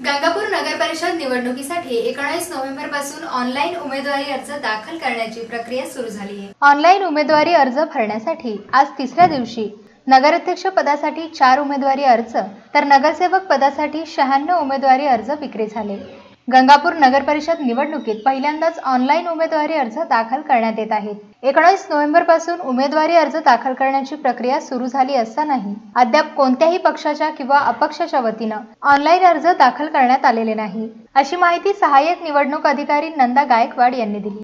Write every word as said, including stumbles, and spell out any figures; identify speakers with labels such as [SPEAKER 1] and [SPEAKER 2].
[SPEAKER 1] गंगापूर नगर परिषद निवडणुकीसाठी एकोणीस नोव्हेंबर पासून ऑनलाईन उमेदवारी अर्ज दाखल करण्याची प्रक्रिया सुरू झाली आहे। ऑनलाईन उमेदवारी अर्ज भरण्यासाठी आज तिसऱ्या दिवशी नगराध्यक्ष पदासाठी चार उमेदवारी अर्ज तर नगरसेवक पदासाठी शहाण्णव उमेदवारी अर्ज विक्री झाले। गंगापूर नगर परिषद निवडणुकीत पहिल्यांदाच ऑनलाईन उमेदवारी अर्ज दाखल करण्यात येत आहेत। एकोणीस नोव्हेंबर पासून उमेदवारी अर्ज दाखल करण्याची प्रक्रिया सुरू झाली असतानाही अद्याप कोणत्याही पक्षाच्या किंवा अपक्षाच्या वतीनं ऑनलाईन अर्ज दाखल करण्यात आलेले नाही, अशी माहिती सहाय्यक निवडणूक अधिकारी नंदा गायकवाड यांनी दिली।